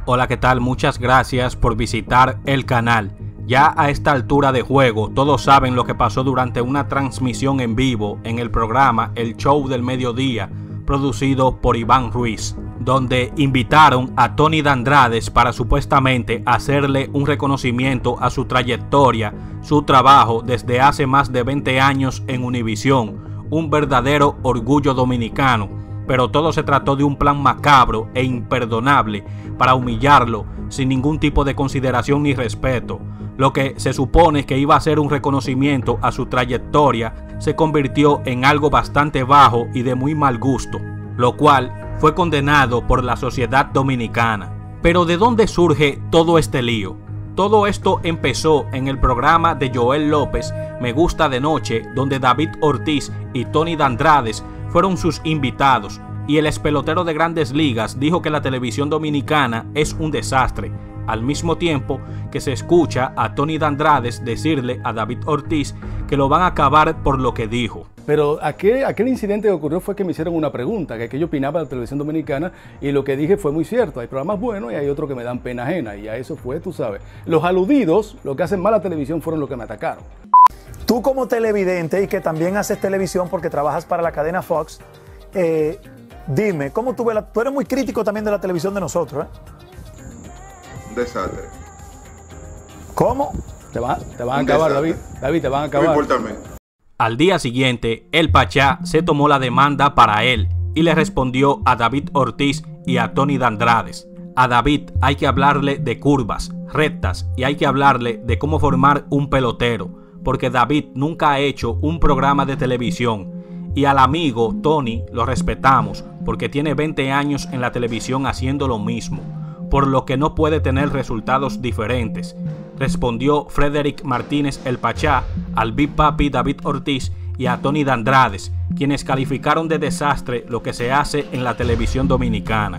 Hola, ¿qué tal? Muchas gracias por visitar el canal. Ya a esta altura de juego, todos saben lo que pasó durante una transmisión en vivo en el programa El Show del Mediodía, producido por Iván Ruiz, donde invitaron a Tony Dandrades para supuestamente hacerle un reconocimiento a su trayectoria, su trabajo desde hace más de 20 años en Univisión, un verdadero orgullo dominicano. Pero todo se trató de un plan macabro e imperdonable para humillarlo sin ningún tipo de consideración ni respeto. Lo que se supone que iba a ser un reconocimiento a su trayectoria se convirtió en algo bastante bajo y de muy mal gusto, lo cual fue condenado por la sociedad dominicana. Pero ¿de dónde surge todo este lío? Todo esto empezó en el programa de Joel López, Me Gusta de Noche, donde David Ortiz y Tony Dandrades fueron sus invitados, y el expelotero de Grandes Ligas dijo que la televisión dominicana es un desastre, al mismo tiempo que se escucha a Tony Dandrades decirle a David Ortiz que lo van a acabar por lo que dijo. Pero aquel incidente que ocurrió fue que me hicieron una pregunta, que yo opinaba de la televisión dominicana, y lo que dije fue muy cierto. Hay programas buenos y hay otros que me dan pena ajena, y a eso fue, tú sabes. Los aludidos, lo que hacen mal a la televisión, fueron los que me atacaron. Tú como televidente y que también haces televisión porque trabajas para la cadena Fox, dime, ¿cómo tú ves tú eres muy crítico también de la televisión de nosotros, ¿eh? Un desastre. ¿Cómo? Te van a acabar, David. David, te van a acabar. No importa a mí. Al día siguiente, el Pachá se tomó la demanda para él y le respondió a David Ortiz y a Tony Dandrades. A David hay que hablarle de curvas, rectas, y hay que hablarle de cómo formar un pelotero, porque David nunca ha hecho un programa de televisión. Y al amigo Tony lo respetamos porque tiene 20 años en la televisión haciendo lo mismo, por lo que no puede tener resultados diferentes, respondió Frederick Martínez el Pachá al Big Papi David Ortiz y a Tony Dandrades, quienes calificaron de desastre lo que se hace en la televisión dominicana.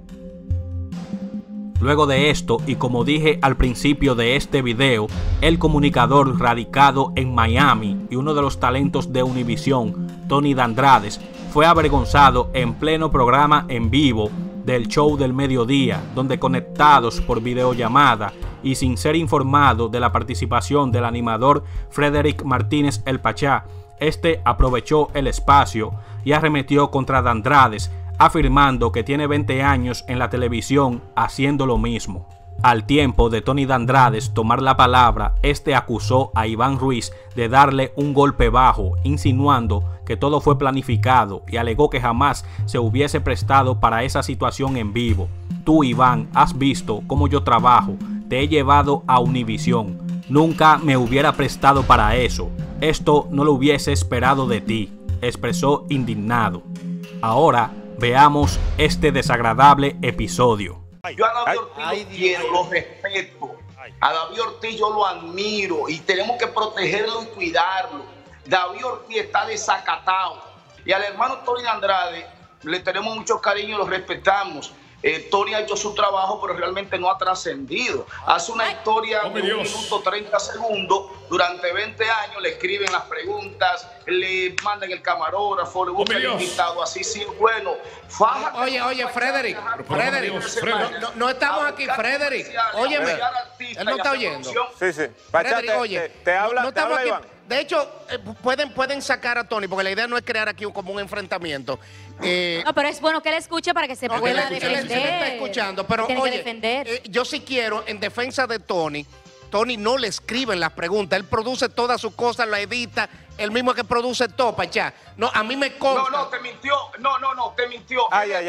Luego de esto, y como dije al principio de este video, el comunicador radicado en Miami y uno de los talentos de Univisión, Tony Dandrades, fue avergonzado en pleno programa en vivo del Show del Mediodía, donde conectados por videollamada y sin ser informado de la participación del animador Frederick Martínez el Pachá, este aprovechó el espacio y arremetió contra Dandrades, afirmando que tiene 20 años en la televisión haciendo lo mismo. Al tiempo de Tony Dandrades tomar la palabra, este acusó a Iván Ruiz de darle un golpe bajo, insinuando que todo fue planificado, y alegó que jamás se hubiese prestado para esa situación en vivo. Tú, Iván, has visto cómo yo trabajo, te he llevado a Univisión. Nunca me hubiera prestado para eso. Esto no lo hubiese esperado de ti, expresó indignado. Ahora veamos este desagradable episodio. Yo a David Ortiz lo quiero, lo respeto. A David Ortiz yo lo admiro y tenemos que protegerlo y cuidarlo. David Ortiz está desacatado. Y al hermano Tony Dandrades le tenemos mucho cariño y lo respetamos. Tony ha hecho su trabajo, pero realmente no ha trascendido. Hace una historia de 1 minuto 30 segundos. Durante 20 años le escriben las preguntas, le mandan el camarógrafo, le buscan el invitado. Así sí, bueno. Oye, Frederick, no estamos aquí, Frederick. Óyeme, él no está oyendo. Sí. Frederick, oye, te habla, no estamos aquí. Iván. De hecho, pueden sacar a Tony, porque la idea no es crear aquí como un enfrentamiento. No, pero es bueno que él escuche para que se pueda defender. Se le está escuchando, pero oye, yo sí quiero, en defensa de Tony no le escriben las preguntas, él produce todas sus cosas, la edita, él mismo que produce todo, Pachá. No, a mí me consta. No, te mintió. No, te mintió.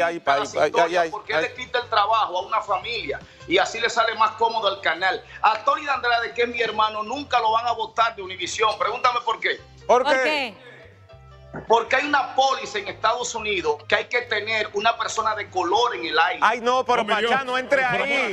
Porque él le quita el trabajo a una familia y así le sale más cómodo al canal. A Tony Dandrades, que es mi hermano, nunca lo van a votar de Univisión. Pregúntame por qué. ¿Por qué? Porque hay una póliza en Estados Unidos que hay que tener una persona de color en el aire. Ay, no, pero Pachá, no entre ahí.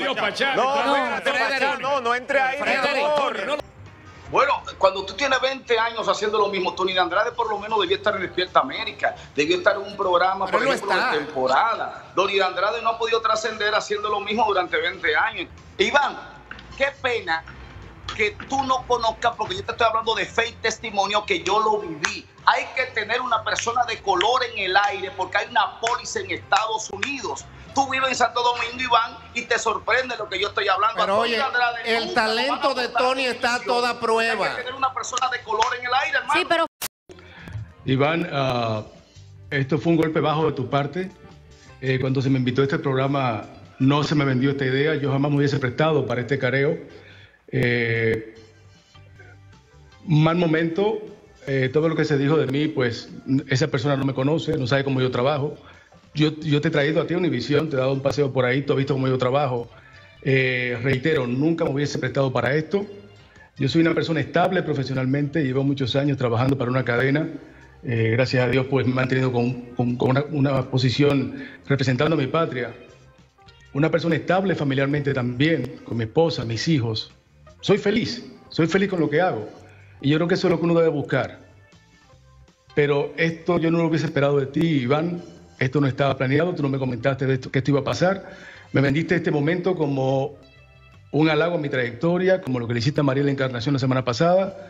No entre ahí. Bueno, cuando tú tienes 20 años haciendo lo mismo, Tony Dandrades por lo menos debió estar en Despierta América, debió estar en un programa, por ejemplo, de temporada. Tony Dandrades no ha podido trascender haciendo lo mismo durante 20 años. Iván, qué pena que tú no conozcas, porque yo te estoy hablando de fe y testimonio que yo lo viví. Hay que tener una persona de color en el aire porque hay una póliza en Estados Unidos Tú vives en Santo Domingo, Iván, y te sorprende lo que yo estoy hablando. Pero oye, el talento de Tony está a toda prueba. Hay que tener una persona de color en el aire, hermano. Sí, pero... Iván, esto fue un golpe bajo de tu parte. Cuando se me invitó a este programa, no se me vendió esta idea. Yo jamás me hubiese prestado para este careo. Mal momento. Todo lo que se dijo de mí, pues esa persona no me conoce, no sabe cómo yo trabajo. Yo te he traído a ti a Univisión, te he dado un paseo por ahí, tú has visto cómo yo trabajo. Reitero, nunca me hubiese prestado para esto. Yo soy una persona estable profesionalmente, llevo muchos años trabajando para una cadena. Gracias a Dios, pues me he mantenido con una posición representando a mi patria. Una persona estable familiarmente también, con mi esposa, mis hijos. Soy feliz con lo que hago. Y yo creo que eso es lo que uno debe buscar. Pero esto yo no lo hubiese esperado de ti, Iván. Esto no estaba planeado, tú no me comentaste de esto, que esto iba a pasar. Me vendiste este momento como un halago a mi trayectoria, como lo que le hiciste a Mariela Encarnación la semana pasada.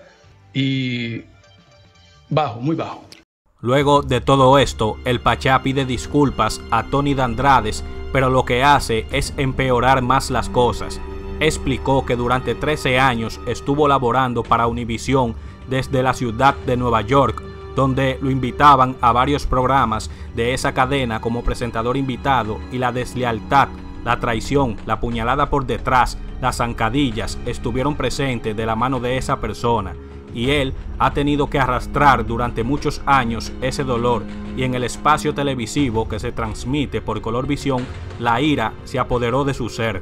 Y bajo, muy bajo. Luego de todo esto, el Pachá pide disculpas a Tony Dandrades, pero lo que hace es empeorar más las cosas. Explicó que durante 13 años estuvo laborando para Univisión desde la ciudad de Nueva York, donde lo invitaban a varios programas de esa cadena como presentador invitado, y la deslealtad, la traición, la puñalada por detrás, las zancadillas estuvieron presentes de la mano de esa persona, y él ha tenido que arrastrar durante muchos años ese dolor, y en el espacio televisivo que se transmite por Colorvisión, la ira se apoderó de su ser.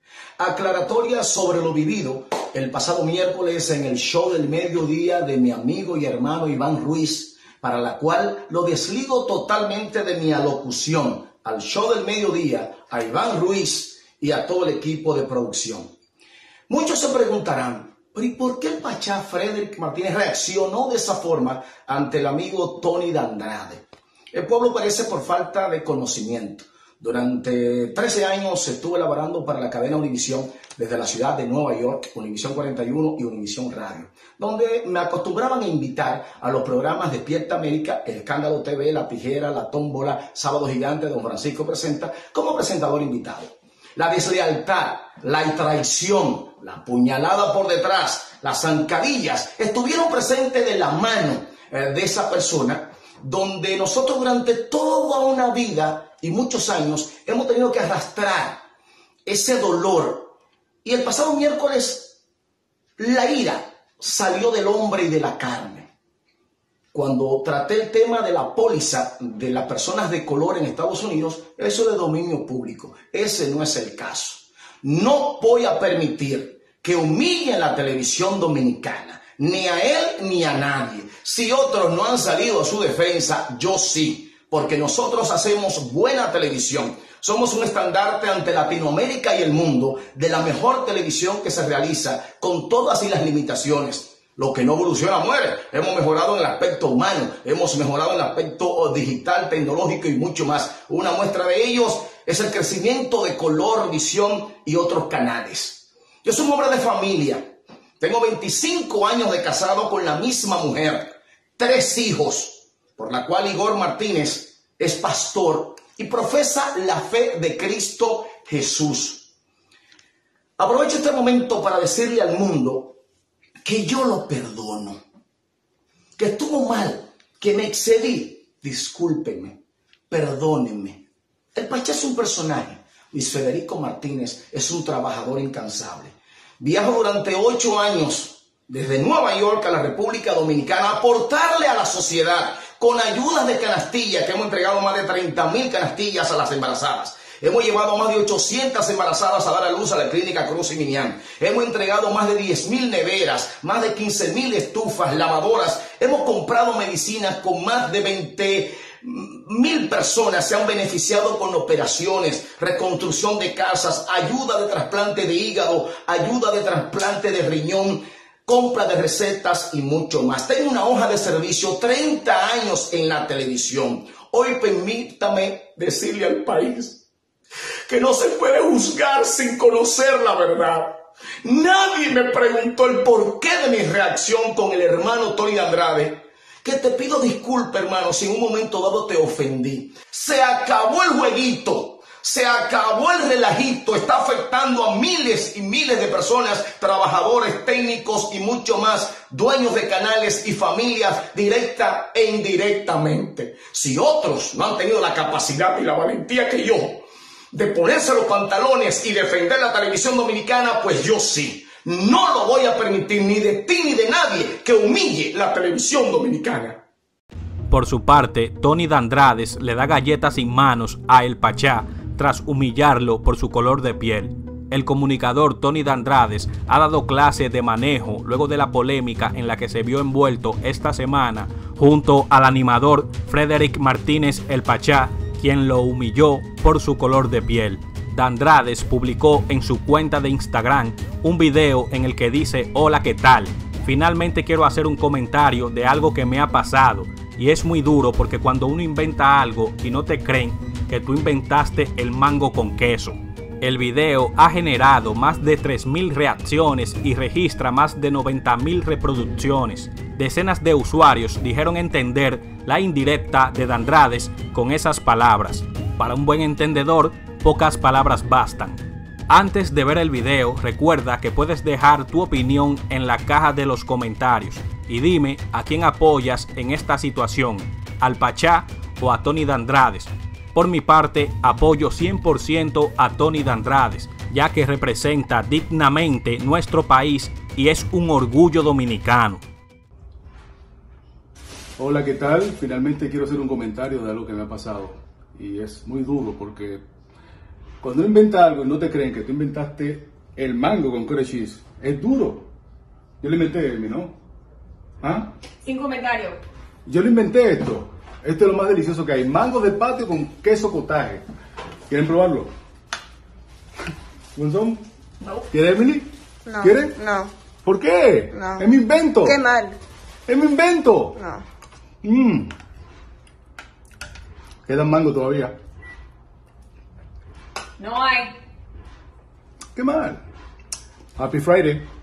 Aclaratoria sobre lo vivido el pasado miércoles en el show del mediodía de mi amigo y hermano Iván Ruiz, para la cual lo desligo totalmente de mi alocución al show del mediodía, a Iván Ruiz y a todo el equipo de producción. Muchos se preguntarán, ¿pero y por qué el Pachá Frederick Martínez reaccionó de esa forma ante el amigo Tony Dandrade? El pueblo parece por falta de conocimiento. Durante 13 años estuve laborando para la cadena Univisión desde la ciudad de Nueva York, Univisión 41 y Univisión Radio, donde me acostumbraban a invitar a los programas Despierta América, El Escándalo TV, La Tijera, La Tómbola, Sábado Gigante, Don Francisco Presenta, como presentador invitado. La deslealtad, la traición, la puñalada por detrás, las zancadillas estuvieron presentes de la mano de esa persona, donde nosotros durante toda una vida y muchos años hemos tenido que arrastrar ese dolor. Y el pasado miércoles la ira salió del hombre y de la carne. Cuando traté el tema de la póliza de las personas de color en Estados Unidos, eso es de dominio público. Ese no es el caso. No voy a permitir que humillen la televisión dominicana, ni a él ni a nadie. Si otros no han salido a su defensa, yo sí. Porque nosotros hacemos buena televisión. Somos un estandarte ante Latinoamérica y el mundo de la mejor televisión que se realiza con todas y las limitaciones. Lo que no evoluciona muere. Hemos mejorado en el aspecto humano, hemos mejorado en el aspecto digital, tecnológico y mucho más. Una muestra de ellos es el crecimiento de Colorvisión y otros canales. Yo soy un hombre de familia. Tengo 25 años de casado con la misma mujer, 3 hijos. Por la cual Igor Martínez es pastor y profesa la fe de Cristo Jesús. Aprovecho este momento para decirle al mundo que yo lo perdono, que estuvo mal, que me excedí. Discúlpenme, perdónenme. El Pachá es un personaje. Luis Federico Martínez es un trabajador incansable. Viajo durante 8 años desde Nueva York a la República Dominicana a aportarle a la sociedad con ayudas de canastillas, que hemos entregado más de 30,000 canastillas a las embarazadas. Hemos llevado a más de 800 embarazadas a dar a luz a la clínica Cruz y Minián. Hemos entregado más de 10,000 neveras, más de 15,000 estufas, lavadoras. Hemos comprado medicinas con más de 20,000 personas. Se han beneficiado con operaciones, reconstrucción de casas, ayuda de trasplante de hígado, ayuda de trasplante de riñón, compra de recetas y mucho más. Tengo una hoja de servicio, 30 años en la televisión. Hoy permítame decirle al país que no se puede juzgar sin conocer la verdad. Nadie me preguntó el porqué de mi reacción con el hermano Tony Andrade, que te pido disculpas, hermano, si en un momento dado te ofendí. Se acabó el jueguito. Se acabó el relajito, está afectando a miles y miles de personas, trabajadores, técnicos y mucho más, dueños de canales y familias directa e indirectamente. Si otros no han tenido la capacidad y la valentía que yo de ponerse los pantalones y defender la televisión dominicana, pues yo sí. No lo voy a permitir ni de ti ni de nadie que humille la televisión dominicana. Por su parte, Tony Dandrades le da galletas sin manos a El Pachá tras humillarlo por su color de piel. El comunicador Tony Dandrades ha dado clase de manejo luego de la polémica en la que se vio envuelto esta semana junto al animador Frederick Martínez El Pachá, quien lo humilló por su color de piel. Dandrades publicó en su cuenta de Instagram un video en el que dice: hola, ¿qué tal? Finalmente quiero hacer un comentario de algo que me ha pasado, y es muy duro porque cuando uno inventa algo y no te creen que tú inventaste el mango con queso. El video ha generado más de 3.000 reacciones y registra más de 90.000 reproducciones. Decenas de usuarios dijeron entender la indirecta de Dandrades con esas palabras. Para un buen entendedor, pocas palabras bastan. Antes de ver el video, recuerda que puedes dejar tu opinión en la caja de los comentarios y dime a quién apoyas en esta situación, al Pachá o a Tony Dandrades. Por mi parte, apoyo 100% a Tony Dandrades, ya que representa dignamente nuestro país y es un orgullo dominicano. Hola, ¿qué tal? Finalmente quiero hacer un comentario de algo que me ha pasado. Y es muy duro porque cuando uno inventa algo y no te creen que tú inventaste el mango con cottage cheese, es duro. Yo lo inventé, ¿no? ¿Ah? Sin comentario. Yo lo inventé esto. Esto es lo más delicioso que hay. Mango de patio con queso cottage. ¿Quieren probarlo? ¿Gonzón? No. ¿Quiere, Emily? No. ¿Quiere? No. ¿Por qué? No. Es mi invento. Qué mal. Es mi invento. No. Quedan mango todavía. No hay. Qué mal. Happy Friday.